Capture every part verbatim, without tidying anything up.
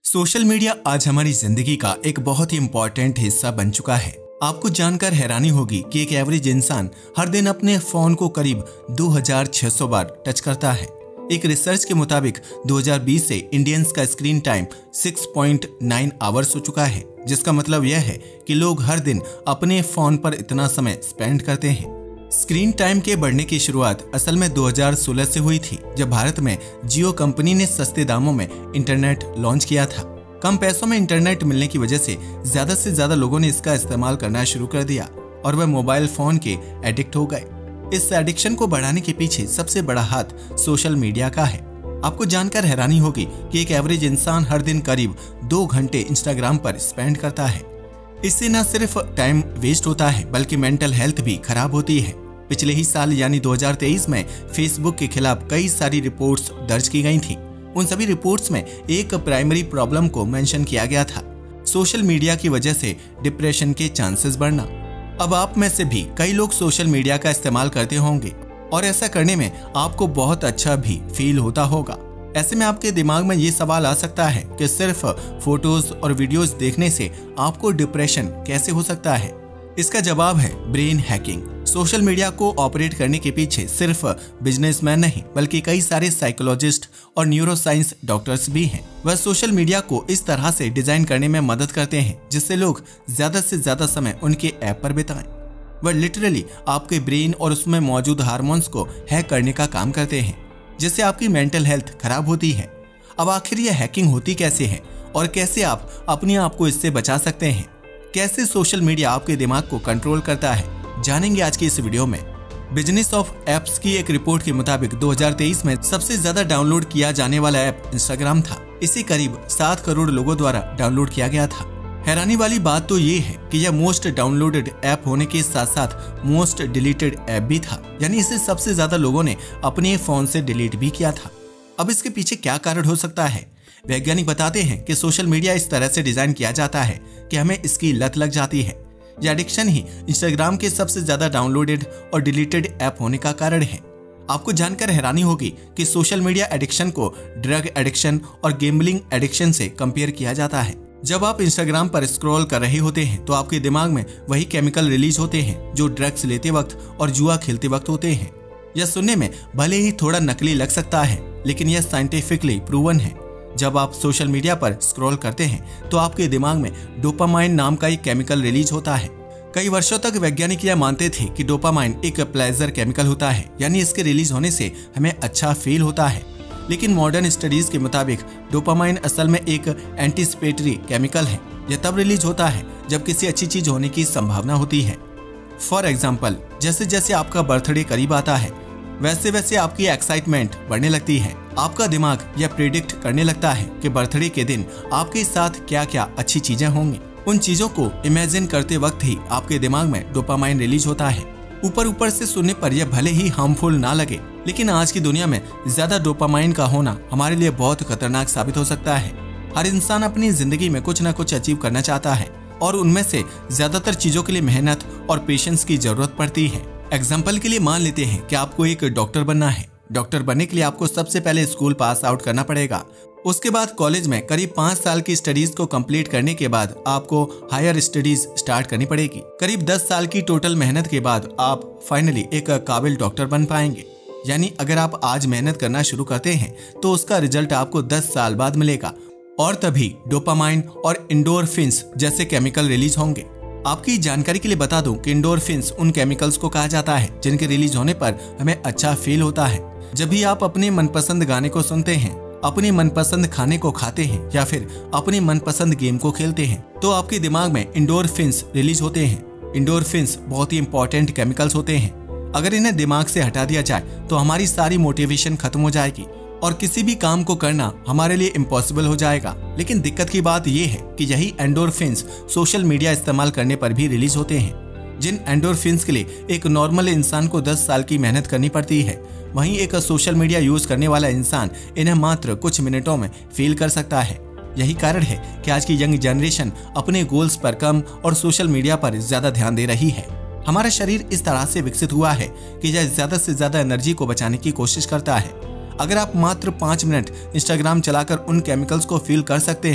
Social media आज हमारी जिंदगी का एक बहुत ही इम्पोर्टेंट हिस्सा बन चुका है। आपको जानकर हैरानी होगी कि एक एवरेज इंसान हर दिन अपने फोन को करीब दो हज़ार छह सौ बार टच करता है। एक रिसर्च के मुताबिक दो हज़ार बीस से इंडियंस का स्क्रीन टाइम छह पॉइंट नौ आवर्स हो चुका है, जिसका मतलब यह है कि लोग हर दिन अपने फोन पर इतना समय स्पेंड करते हैं। स्क्रीन टाइम के बढ़ने की शुरुआत असल में दो हज़ार सोलह से हुई थी, जब भारत में जियो कंपनी ने सस्ते दामों में इंटरनेट लॉन्च किया था। कम पैसों में इंटरनेट मिलने की वजह से ज्यादा से ज्यादा लोगों ने इसका इस्तेमाल करना शुरू कर दिया और वह मोबाइल फोन के एडिक्ट हो गए। इस एडिक्शन को बढ़ाने के पीछे सबसे बड़ा हाथ सोशल मीडिया का है। आपको जानकर हैरानी होगी कि एक एवरेज इंसान हर दिन करीब दो घंटे इंस्टाग्राम पर स्पेंड करता है। इससे न सिर्फ टाइम वेस्ट होता है बल्कि मेंटल हेल्थ भी खराब होती है। पिछले ही साल यानी दो हज़ार तेईस में फेसबुक के खिलाफ कई सारी रिपोर्ट्स दर्ज की गई थी। उन सभी रिपोर्ट्स में एक प्राइमरी प्रॉब्लम को मेंशन किया गया था, सोशल मीडिया की वजह से डिप्रेशन के चांसेस बढ़ना। अब आप में से भी कई लोग सोशल मीडिया का इस्तेमाल करते होंगे और ऐसा करने में आपको बहुत अच्छा भी फील होता होगा। ऐसे में आपके दिमाग में ये सवाल आ सकता है कि सिर्फ फोटोज और वीडियोस देखने से आपको डिप्रेशन कैसे हो सकता है। इसका जवाब है ब्रेन हैकिंग। सोशल मीडिया को ऑपरेट करने के पीछे सिर्फ बिजनेसमैन नहीं बल्कि कई सारे साइकोलॉजिस्ट और न्यूरोसाइंस डॉक्टर्स भी हैं। वह सोशल मीडिया को इस तरह से डिजाइन करने में मदद करते हैं जिससे लोग ज्यादा से ज्यादा समय उनके ऐप पर बिताएं। वह लिटरली आपके ब्रेन और उसमें मौजूद हार्मोन्स को हैक करने का काम करते हैं, जिससे आपकी मेंटल हेल्थ खराब होती है। अब आखिर यह हैकिंग होती कैसे है और कैसे आप अपने आप को इससे बचा सकते हैं? कैसे सोशल मीडिया आपके दिमाग को कंट्रोल करता है, जानेंगे आज की इस वीडियो में। बिजनेस ऑफ एप्स की एक रिपोर्ट के मुताबिक दो हज़ार तेईस में सबसे ज्यादा डाउनलोड किया जाने वाला ऐप इंस्टाग्राम था। इसे करीब सात करोड़ लोगों द्वारा डाउनलोड किया गया था। हैरानी वाली बात तो ये है कि यह मोस्ट डाउनलोडेड ऐप होने के साथ साथ मोस्ट डिलीटेड ऐप भी था, यानी इसे सबसे ज्यादा लोगों ने अपने फोन से डिलीट भी किया था। अब इसके पीछे क्या कारण हो सकता है? वैज्ञानिक बताते हैं कि सोशल मीडिया इस तरह से डिजाइन किया जाता है कि हमें इसकी लत लग जाती है। यह एडिक्शन ही इंस्टाग्राम के सबसे ज्यादा डाउनलोडेड और डिलीटेड ऐप होने का कारण है। आपको जानकर हैरानी होगी कि सोशल मीडिया एडिक्शन को ड्रग एडिक्शन और गैम्बलिंग एडिक्शन से कंपेयर किया जाता है। जब आप इंस्टाग्राम पर स्क्रॉल कर रहे होते हैं तो आपके दिमाग में वही केमिकल रिलीज होते हैं जो ड्रग्स लेते वक्त और जुआ खेलते वक्त होते हैं। यह सुनने में भले ही थोड़ा नकली लग सकता है, लेकिन यह साइंटिफिकली प्रूवन है। जब आप सोशल मीडिया पर स्क्रॉल करते हैं तो आपके दिमाग में डोपामाइन नाम का एक केमिकल रिलीज होता है। कई वर्षों तक वैज्ञानिक यह मानते थे कि डोपामाइन एक प्लेजर केमिकल होता है, यानी इसके रिलीज होने से हमें अच्छा फील होता है। लेकिन मॉडर्न स्टडीज के मुताबिक डोपामाइन असल में एक एंटीसिपेटरी केमिकल है। यह तब रिलीज होता है जब किसी अच्छी चीज होने की संभावना होती है। फॉर एग्जाम्पल, जैसे जैसे आपका बर्थडे करीब आता है वैसे वैसे आपकी एक्साइटमेंट बढ़ने लगती है। आपका दिमाग यह प्रेडिक्ट करने लगता है कि बर्थडे के दिन आपके साथ क्या क्या अच्छी चीजें होंगी। उन चीजों को इमेजिन करते वक्त ही आपके दिमाग में डोपामाइन रिलीज होता है। ऊपर ऊपर से सुनने पर यह भले ही हार्मफुल ना लगे, लेकिन आज की दुनिया में ज्यादा डोपामाइन का होना हमारे लिए बहुत खतरनाक साबित हो सकता है। हर इंसान अपनी जिंदगी में कुछ न कुछ अचीव करना चाहता है और उनमें से ज्यादातर चीजों के लिए मेहनत और पेशेंस की जरूरत पड़ती है। एग्जाम्पल के लिए मान लेते हैं कि आपको एक डॉक्टर बनना है। डॉक्टर बनने के लिए आपको सबसे पहले स्कूल पास आउट करना पड़ेगा। उसके बाद कॉलेज में करीब पाँच साल की स्टडीज को कंप्लीट करने के बाद आपको हायर स्टडीज स्टार्ट करनी पड़ेगी। करीब दस साल की टोटल मेहनत के बाद आप फाइनली एक काबिल डॉक्टर बन पाएंगे। यानी अगर आप आज मेहनत करना शुरू करते हैं तो उसका रिजल्ट आपको दस साल बाद मिलेगा और तभी डोपामाइन और एंडोर्फिन्स जैसे केमिकल रिलीज होंगे। आपकी जानकारी के लिए बता दूं कि एंडोर्फिन्स उन केमिकल्स को कहा जाता है जिनके रिलीज होने पर हमें अच्छा फील होता है। जब भी आप अपने मनपसंद गाने को सुनते हैं, अपने मनपसंद खाने को खाते हैं या फिर अपने मनपसंद गेम को खेलते हैं तो आपके दिमाग में एंडोर्फिन्स रिलीज होते हैं। एंडोर्फिन्स बहुत ही इंपॉर्टेंट केमिकल्स होते हैं। अगर इन्हें दिमाग से हटा दिया जाए तो हमारी सारी मोटिवेशन खत्म हो जाएगी और किसी भी काम को करना हमारे लिए इम्पॉसिबल हो जाएगा। लेकिन दिक्कत की बात यह है कि यही एंडोर्फिन्स सोशल मीडिया इस्तेमाल करने पर भी रिलीज होते हैं। जिन एंडोर्फिन्स के लिए एक नॉर्मल इंसान को दस साल की मेहनत करनी पड़ती है, वहीं एक सोशल मीडिया यूज करने वाला इंसान इन्हें मात्र कुछ मिनटों में फील कर सकता है। यही कारण है कि आज की यंग जनरेशन अपने गोल्स पर कम और सोशल मीडिया पर ज्यादा ध्यान दे रही है। हमारा शरीर इस तरह से विकसित हुआ है कि यह ज्यादा से ज्यादा एनर्जी को बचाने की कोशिश करता है। अगर आप मात्र पाँच मिनट इंस्टाग्राम चलाकर उन केमिकल्स को फील कर सकते हैं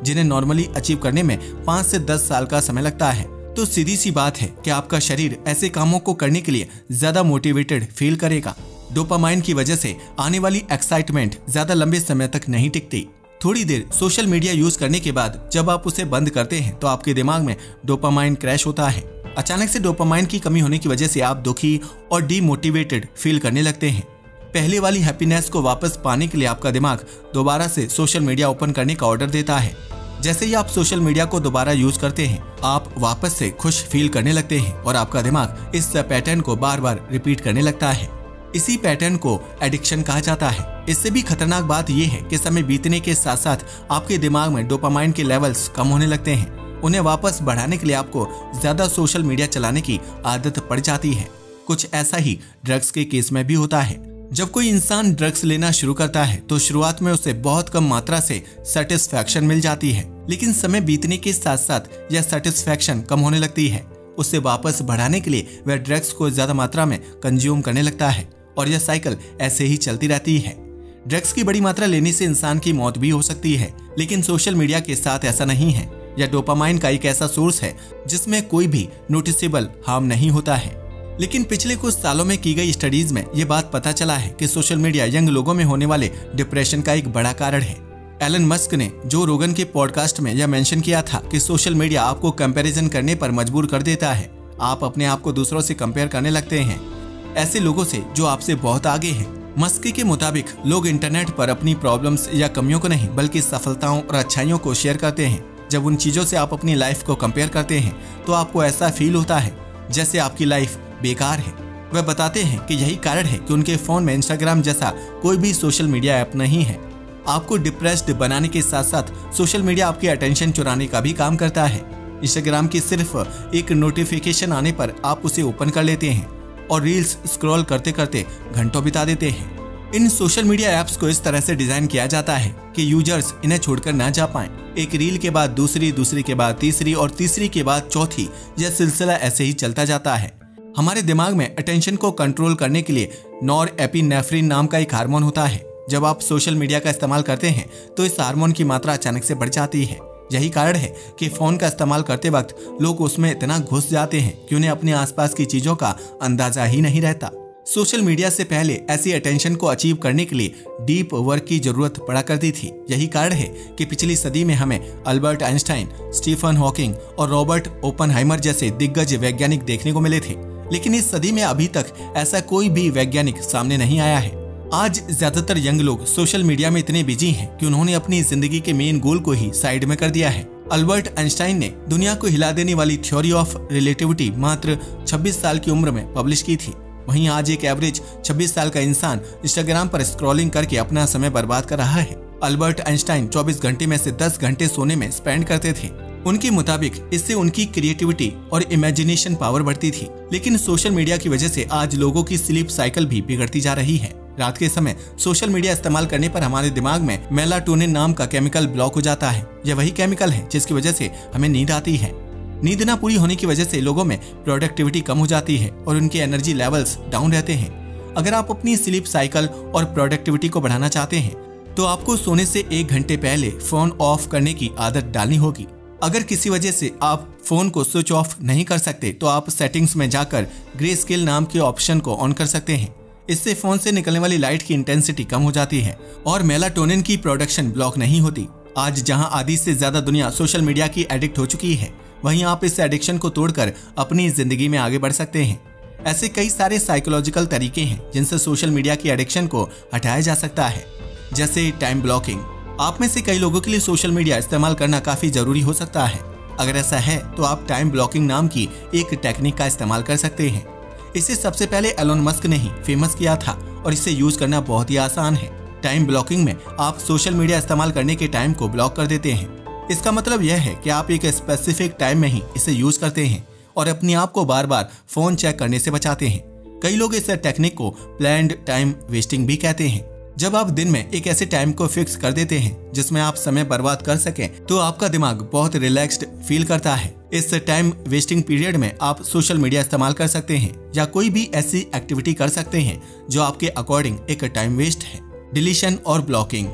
जिन्हें नॉर्मली अचीव करने में पाँच से दस साल का समय लगता है। तो सीधी सी बात है कि आपका शरीर ऐसे कामों को करने के लिए ज्यादा मोटिवेटेड फील करेगा। डोपामाइन की वजह से आने वाली एक्साइटमेंट ज्यादा लंबे समय तक नहीं टिकती। थोड़ी देर सोशल मीडिया यूज करने के बाद जब आप उसे बंद करते हैं तो आपके दिमाग में डोपामाइन क्रैश होता है। अचानक से डोपामाइन की कमी होने की वजह से आप दुखी और डीमोटिवेटेड फील करने लगते हैं। पहले वाली हैप्पीनेस को वापस पाने के लिए आपका दिमाग दोबारा से सोशल मीडिया ओपन करने का ऑर्डर देता है। जैसे ही आप सोशल मीडिया को दोबारा यूज करते हैं, आप वापस से खुश फील करने लगते हैं और आपका दिमाग इस पैटर्न को बार बार रिपीट करने लगता है। इसी पैटर्न को एडिक्शन कहा जाता है। इससे भी खतरनाक बात यह है कि समय बीतने के साथ साथ आपके दिमाग में डोपामाइन के लेवल्स कम होने लगते हैं। उन्हें वापस बढ़ाने के लिए आपको ज्यादा सोशल मीडिया चलाने की आदत पड़ जाती है। कुछ ऐसा ही ड्रग्स के केस में भी होता है। जब कोई इंसान ड्रग्स लेना शुरू करता है तो शुरुआत में उसे बहुत कम मात्रा से सेटिस्फैक्शन मिल जाती है, लेकिन समय बीतने के साथ साथ यह सेटिस्फैक्शन कम होने लगती है। उसे वापस बढ़ाने के लिए वह ड्रग्स को ज्यादा मात्रा में कंज्यूम करने लगता है और यह साइकिल ऐसे ही चलती रहती है। ड्रग्स की बड़ी मात्रा लेने से इंसान की मौत भी हो सकती है, लेकिन सोशल मीडिया के साथ ऐसा नहीं है। यह डोपामाइन का एक ऐसा सोर्स है जिसमें कोई भी नोटिसेबल हार्म नहीं होता है। लेकिन पिछले कुछ सालों में की गई स्टडीज में यह बात पता चला है कि सोशल मीडिया यंग लोगों में होने वाले डिप्रेशन का एक बड़ा कारण है। एलन मस्क ने जो रोगन के पॉडकास्ट में यह मेंशन किया था कि सोशल मीडिया आपको कंपैरिजन करने पर मजबूर कर देता है। आप अपने आप को दूसरों से कंपेयर करने लगते हैं, ऐसे लोगों से जो आपसे बहुत आगे हैं। मस्क के मुताबिक लोग इंटरनेट पर अपनी प्रॉब्लम्स या कमियों को नहीं बल्कि सफलताओं और अच्छाइयों को शेयर करते हैं। जब उन चीजों से आप अपनी लाइफ को कंपेयर करते हैं तो आपको ऐसा फील होता है जैसे आपकी लाइफ बेकार है। वह बताते हैं कि यही कारण है कि उनके फोन में इंस्टाग्राम जैसा कोई भी सोशल मीडिया ऐप नहीं है। आपको डिप्रेस्ड बनाने के साथ साथ सोशल मीडिया आपकी अटेंशन चुराने का भी काम करता है। इंस्टाग्राम की सिर्फ एक नोटिफिकेशन आने पर आप उसे ओपन कर लेते हैं और रील्स स्क्रॉल करते करते घंटों बिता देते हैं। इन सोशल मीडिया ऐप्स को इस तरह से डिजाइन किया जाता है कि यूजर्स इन्हें छोड़कर ना जा पाएं। एक रील के बाद दूसरी, दूसरी के बाद तीसरी और तीसरी के बाद चौथी, यह सिलसिला ऐसे ही चलता जाता है। हमारे दिमाग में अटेंशन को कंट्रोल करने के लिए नॉरएपिनेफ्रिन नाम का एक हार्मोन होता है। जब आप सोशल मीडिया का इस्तेमाल करते हैं तो इस हार्मोन की मात्रा अचानक से बढ़ जाती है। यही कारण है कि फोन का इस्तेमाल करते वक्त लोग उसमें इतना घुस जाते हैं कि उन्हें अपने आसपास की चीजों का अंदाजा ही नहीं रहता। सोशल मीडिया से पहले ऐसी अटेंशन को अचीव करने के लिए डीप वर्क की जरूरत पड़ा करती थी। यही कारण है कि पिछली सदी में हमें अल्बर्ट आइंस्टाइन, स्टीफन हॉकिंग और रॉबर्ट ओपनहाइमर जैसे दिग्गज वैज्ञानिक देखने को मिले थे। लेकिन इस सदी में अभी तक ऐसा कोई भी वैज्ञानिक सामने नहीं आया है। आज ज्यादातर यंग लोग सोशल मीडिया में इतने बिजी हैं कि उन्होंने अपनी जिंदगी के मेन गोल को ही साइड में कर दिया है। अल्बर्ट आइंस्टाइन ने दुनिया को हिला देने वाली थ्योरी ऑफ रिलेटिविटी मात्र छब्बीस साल की उम्र में पब्लिश की थी। वहीं आज एक एवरेज छब्बीस साल का इंसान इंस्टाग्राम पर स्क्रॉलिंग करके अपना समय बर्बाद कर रहा है। अल्बर्ट आइंस्टाइन चौबीस घंटे में से दस घंटे सोने में स्पेंड करते थे। उनके मुताबिक इससे उनकी क्रिएटिविटी और इमेजिनेशन पावर बढ़ती थी। लेकिन सोशल मीडिया की वजह से आज लोगों की स्लीप साइकिल भी बिगड़ती जा रही है। रात के समय सोशल मीडिया इस्तेमाल करने पर हमारे दिमाग में मेलाटोनिन नाम का केमिकल ब्लॉक हो जाता है। यह वही केमिकल है जिसकी वजह से हमें नींद आती है। नींद ना पूरी होने की वजह से लोगों में प्रोडक्टिविटी कम हो जाती है और उनके एनर्जी लेवल्स डाउन रहते हैं। अगर आप अपनी स्लीप साइकिल और प्रोडक्टिविटी को बढ़ाना चाहते हैं तो आपको सोने से एक घंटे पहले फोन ऑफ करने की आदत डालनी होगी। अगर किसी वजह से आप फोन को स्विच ऑफ नहीं कर सकते तो आप सेटिंग्स में जाकर ग्रे स्केल नाम के ऑप्शन को ऑन कर सकते हैं। इससे फोन से निकलने वाली लाइट की इंटेंसिटी कम हो जाती है और मेलाटोनिन की प्रोडक्शन ब्लॉक नहीं होती। आज जहां आधी से ज्यादा दुनिया सोशल मीडिया की एडिक्ट हो चुकी है, वहीं आप इस एडिक्शन को तोड़कर अपनी जिंदगी में आगे बढ़ सकते हैं। ऐसे कई सारे साइकोलॉजिकल तरीके हैं जिनसे सोशल मीडिया की एडिक्शन को हटाया जा सकता है, जैसे टाइम ब्लॉकिंग। आप में से कई लोगों के लिए सोशल मीडिया इस्तेमाल करना काफी जरूरी हो सकता है। अगर ऐसा है तो आप टाइम ब्लॉकिंग नाम की एक टेक्निक का इस्तेमाल कर सकते हैं। इसे सबसे पहले एलोन मस्क ने ही फेमस किया था और इसे यूज करना बहुत ही आसान है। टाइम ब्लॉकिंग में आप सोशल मीडिया इस्तेमाल करने के टाइम को ब्लॉक कर देते हैं। इसका मतलब यह है कि आप एक स्पेसिफिक टाइम में ही इसे यूज करते हैं और अपने आप को बार बार फोन चेक करने से बचाते हैं। कई लोग इस टेक्निक को प्लान्ड टाइम वेस्टिंग भी कहते हैं। जब आप दिन में एक ऐसे टाइम को फिक्स कर देते हैं जिसमें आप समय बर्बाद कर सकें तो आपका दिमाग बहुत रिलैक्स्ड फील करता है। इस टाइम वेस्टिंग पीरियड में आप सोशल मीडिया इस्तेमाल कर सकते हैं या कोई भी ऐसी एक्टिविटी कर सकते हैं जो आपके अकॉर्डिंग एक टाइम वेस्ट है। डिलीशन और ब्लॉकिंग।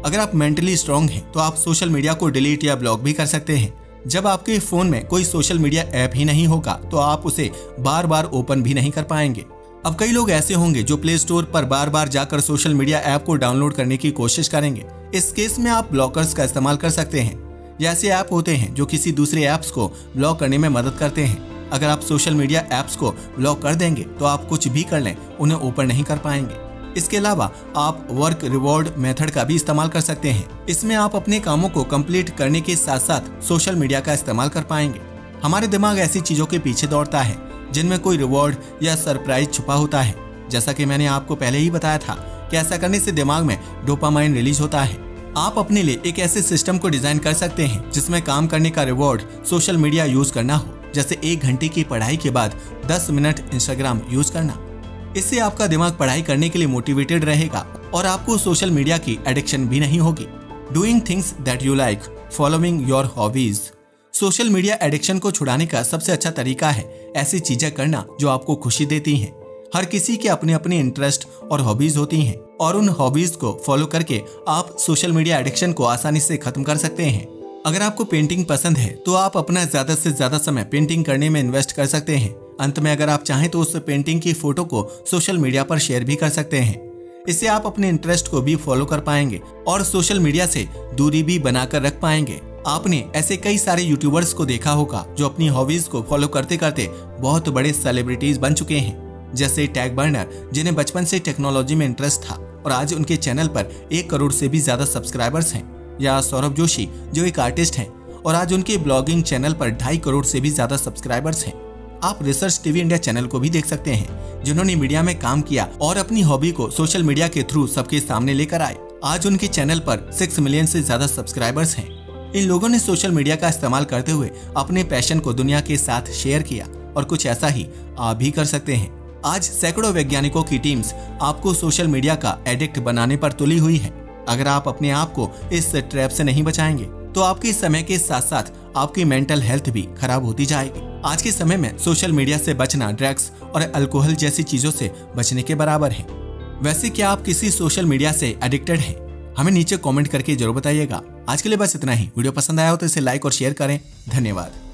अगर आप मेंटली स्ट्रांग हैं तो आप सोशल मीडिया को डिलीट या ब्लॉक भी कर सकते हैं। जब आपके फोन में कोई सोशल मीडिया ऐप ही नहीं होगा तो आप उसे बार बार ओपन भी नहीं कर पाएंगे। अब कई लोग ऐसे होंगे जो प्ले स्टोर पर बार बार जाकर सोशल मीडिया ऐप को डाउनलोड करने की कोशिश करेंगे। इस केस में आप ब्लॉकर्स का इस्तेमाल कर सकते हैं। ये ऐसे ऐप होते हैं जो किसी दूसरे ऐप्स को ब्लॉक करने में मदद करते हैं। अगर आप सोशल मीडिया ऐप्स को ब्लॉक कर देंगे तो आप कुछ भी कर लें उन्हें ओपन नहीं कर पाएंगे। इसके अलावा आप वर्क रिवॉर्ड मेथड का भी इस्तेमाल कर सकते हैं। इसमें आप अपने कामों को कंप्लीट करने के साथ साथ सोशल मीडिया का इस्तेमाल कर पाएंगे। हमारे दिमाग ऐसी चीजों के पीछे दौड़ता है जिनमें कोई रिवॉर्ड या सरप्राइज छुपा होता है। जैसा कि मैंने आपको पहले ही बताया था कि ऐसा करने से दिमाग में डोपामाइन रिलीज होता है। आप अपने लिए एक ऐसे सिस्टम को डिजाइन कर सकते हैं जिसमें काम करने का रिवॉर्ड सोशल मीडिया यूज करना हो, जैसे एक घंटे की पढ़ाई के बाद दस मिनट इंस्टाग्राम यूज करना। इससे आपका दिमाग पढ़ाई करने के लिए मोटिवेटेड रहेगा और आपको सोशल मीडिया की एडिक्शन भी नहीं होगी। Doing things that you like, following your hobbies. Social media addiction को छुड़ाने का सबसे अच्छा तरीका है ऐसी चीजें करना जो आपको खुशी देती हैं। हर किसी के अपने अपने इंटरेस्ट और हॉबीज होती हैं और उन हॉबीज को फॉलो करके आप सोशल मीडिया एडिक्शन को आसानी से खत्म कर सकते हैं। अगर आपको पेंटिंग पसंद है तो आप अपना ज्यादा से ज्यादा समय पेंटिंग करने में इन्वेस्ट कर सकते हैं। अंत में अगर आप चाहें तो उस पेंटिंग की फोटो को सोशल मीडिया पर शेयर भी कर सकते हैं। इससे आप अपने इंटरेस्ट को भी फॉलो कर पाएंगे और सोशल मीडिया से दूरी भी बनाकर रख पाएंगे। आपने ऐसे कई सारे यूट्यूबर्स को देखा होगा जो अपनी हॉबीज को फॉलो करते करते बहुत बड़े सेलिब्रिटीज बन चुके हैं, जैसे टैग बर्नर जिन्हें बचपन से टेक्नोलॉजी में इंटरेस्ट था और आज उनके चैनल पर एक करोड़ से भी ज्यादा सब्सक्राइबर्स हैं, या सौरभ जोशी जो एक आर्टिस्ट हैं और आज उनके ब्लॉगिंग चैनल पर ढाई करोड़ से भी ज्यादा सब्सक्राइबर्स हैं। आप रिसर्च टीवी इंडिया चैनल को भी देख सकते हैं जिन्होंने मीडिया में काम किया और अपनी हॉबी को सोशल मीडिया के थ्रू सबके सामने लेकर आए। आज उनके चैनल पर सिक्स मिलियन से ज्यादा सब्सक्राइबर्स हैं। इन लोगों ने सोशल मीडिया का इस्तेमाल करते हुए अपने पैशन को दुनिया के साथ शेयर किया और कुछ ऐसा ही आप भी कर सकते हैं। आज सैकड़ों वैज्ञानिकों की टीम्स आपको सोशल मीडिया का एडिक्ट बनाने पर तुली हुई है। अगर आप अपने आप को इस ट्रैप से नहीं बचाएंगे तो आपके समय के साथ साथ आपकी मेंटल हेल्थ भी खराब होती जाएगी। आज के समय में सोशल मीडिया से बचना ड्रग्स और अल्कोहल जैसी चीजों से बचने के बराबर है। वैसे क्या आप किसी सोशल मीडिया से एडिक्टेड हैं? हमें नीचे कमेंट करके जरूर बताइएगा। आज के लिए बस इतना ही। वीडियो पसंद आया हो तो इसे लाइक और शेयर करें। धन्यवाद।